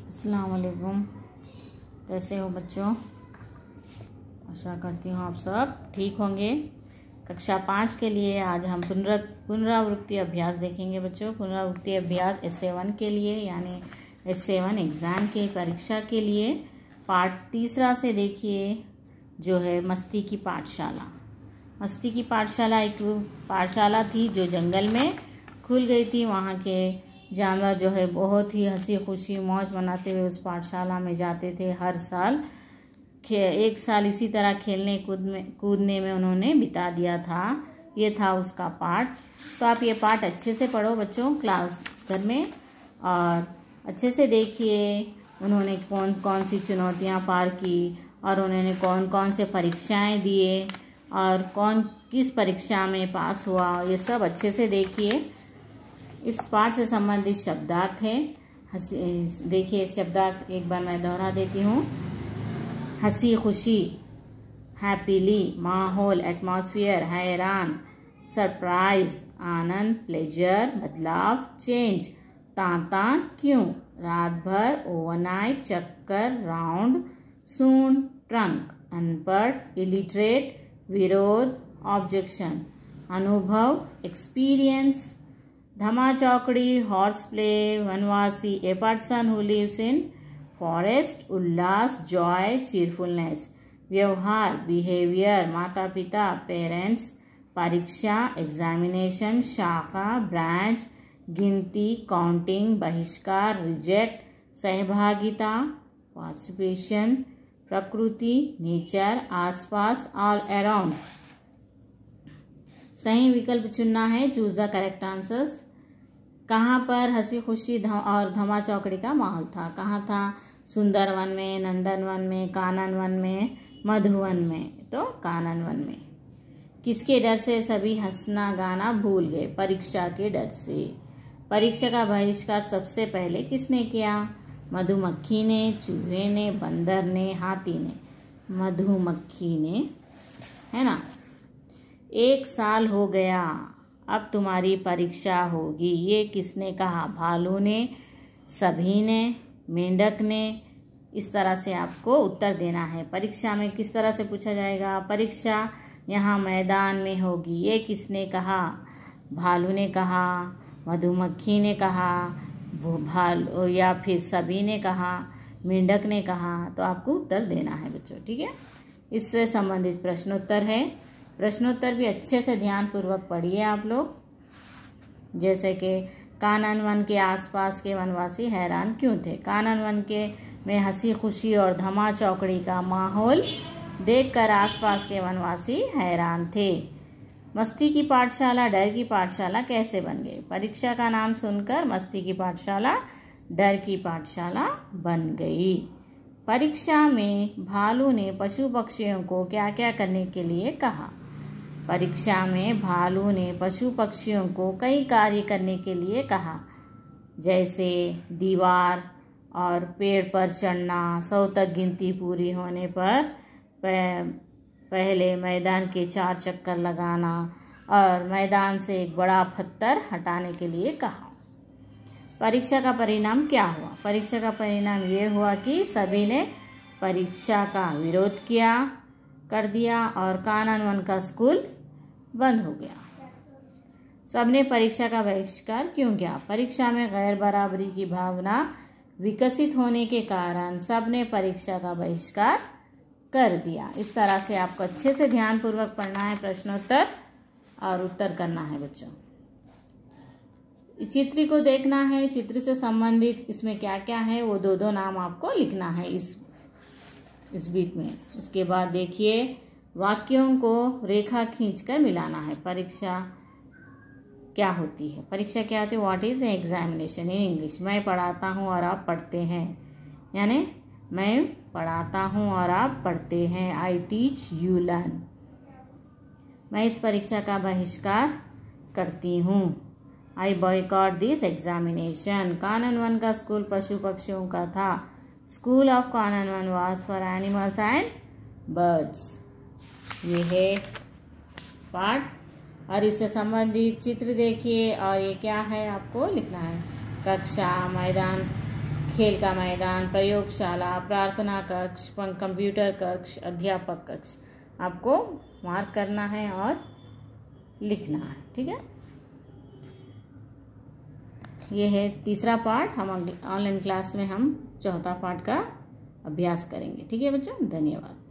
अस्सलाम वालेकुम। कैसे हो बच्चों? आशा करती हूँ आप सब ठीक होंगे। कक्षा 5 के लिए आज हम पुनरावृत्ति अभ्यास देखेंगे बच्चों। पुनरावृत्ति अभ्यास S7 के लिए, यानी S7 एग्ज़ाम की परीक्षा के लिए पार्ट 3 से देखिए, जो है मस्ती की पाठशाला। मस्ती की पाठशाला एक पाठशाला थी जो जंगल में खुल गई थी। वहाँ के जानवर जो है बहुत ही हंसी खुशी मौज मनाते हुए उस पाठशाला में जाते थे हर साल। एक साल इसी तरह खेलने कूदने में उन्होंने बिता दिया था। ये था उसका पाठ। तो आप ये पाठ अच्छे से पढ़ो बच्चों क्लास घर में, और अच्छे से देखिए उन्होंने कौन कौन सी चुनौतियाँ पार की और उन्होंने कौन कौन से परीक्षाएं दिए और कौन किस परीक्षा में पास हुआ, ये सब अच्छे से देखिए। इस पाठ से संबंधित शब्दार्थ है। देखिए शब्दार्थ एक बार मैं दोहरा देती हूँ। हंसी खुशी, हैप्पीली, माहौल, एटमॉस्फेयर, हैरान, सरप्राइज, आनंद, प्लेजर, बदलाव, चेंज, तांता, क्यों, रात भर, ओवरनाइट, चक्कर, राउंड, सून, ट्रंक, अनपढ़, इलिटरेट, विरोध, ऑब्जेक्शन, अनुभव, एक्सपीरियंस, धमा चौकड़ी, हॉर्स प्ले, वनवासी, a person who lives in forest, उल्लास, जॉय, चीरफुलनेस, व्यवहार, बिहेवियर, माता पिता, पेरेंट्स, परीक्षा, एग्जामिनेशन, शाखा, ब्रांच, गिनती, काउंटिंग, बहिष्कार, रिजेक्ट, सहभागिता, पार्टिसिपेशन, प्रकृति, नेचर, आसपास, ऑल अराउंड। सही विकल्प चुनना है। Choose the correct answers. कहाँ पर हंसी खुशी और धमा चौकड़ी का माहौल था? कहाँ था? सुंदरवन में, नंदनवन में, काननवन में, मधुवन में। तो काननवन में। किसके डर से सभी हंसना गाना भूल गए? परीक्षा के डर से। परीक्षा का बहिष्कार सबसे पहले किसने किया? मधुमक्खी ने, चूहे ने, बंदर ने, हाथी ने? मधुमक्खी ने, है ना। 1 साल हो गया, अब तुम्हारी परीक्षा होगी, ये किसने कहा? भालू ने, सभी ने, मेंढक ने? इस तरह से आपको उत्तर देना है। परीक्षा में किस तरह से पूछा जाएगा? परीक्षा यहाँ मैदान में होगी, ये किसने कहा? भालू ने कहा, मधुमक्खी ने कहा, भालू या फिर सभी ने कहा, मेंढक ने कहा? तो आपको उत्तर देना है बच्चों, ठीक है। इससे संबंधित प्रश्नोत्तर है। प्रश्नोत्तर भी अच्छे से ध्यानपूर्वक पढ़िए आप लोग। जैसे कि काननवन के आसपास के वनवासी हैरान क्यों थे? काननवन के में हंसी खुशी और धमा चौकड़ी का माहौल देखकर आसपास के वनवासी हैरान थे। मस्ती की पाठशाला डर की पाठशाला कैसे बन गई? परीक्षा का नाम सुनकर मस्ती की पाठशाला डर की पाठशाला बन गई। परीक्षा में भालू ने पशु पक्षियों को क्या क्या करने के लिए कहा? परीक्षा में भालू ने पशु पक्षियों को कई कार्य करने के लिए कहा, जैसे दीवार और पेड़ पर चढ़ना, 100 तक गिनती पूरी होने पर पहले मैदान के 4 चक्कर लगाना और मैदान से एक बड़ा पत्थर हटाने के लिए कहा। परीक्षा का परिणाम क्या हुआ? परीक्षा का परिणाम ये हुआ कि सभी ने परीक्षा का विरोध कर दिया और काननवन का स्कूल बंद हो गया। सबने परीक्षा का बहिष्कार क्यों किया? परीक्षा में गैर बराबरी की भावना विकसित होने के कारण सबने परीक्षा का बहिष्कार कर दिया। इस तरह से आपको अच्छे से ध्यानपूर्वक पढ़ना है प्रश्नोत्तर और उत्तर करना है बच्चों। चित्र को देखना है, चित्र से संबंधित इसमें क्या क्या है वो दो नाम आपको लिखना है इस बीच में। उसके बाद देखिए वाक्यों को रेखा खींचकर मिलाना है। परीक्षा क्या होती है? परीक्षा क्या होती है? What is examination in English? मैं पढ़ाता हूँ और आप पढ़ते हैं, यानी मैं पढ़ाता हूँ और आप पढ़ते हैं। I teach you learn. मैं इस परीक्षा का बहिष्कार करती हूँ। I boycott this examination. काननवन का स्कूल पशु पक्षियों का था। स्कूल ऑफ काननवन was for animals and birds. ये है पाठ और इससे संबंधित चित्र देखिए और ये क्या है आपको लिखना है। कक्षा, मैदान, खेल का मैदान, प्रयोगशाला, प्रार्थना कक्ष, कंप्यूटर कक्ष, अध्यापक कक्ष आपको मार्क करना है और लिखना है। ठीक है, ये है तीसरा पार्ट। हम ऑनलाइन क्लास में हम चौथा पार्ट का अभ्यास करेंगे। ठीक है बच्चों, धन्यवाद।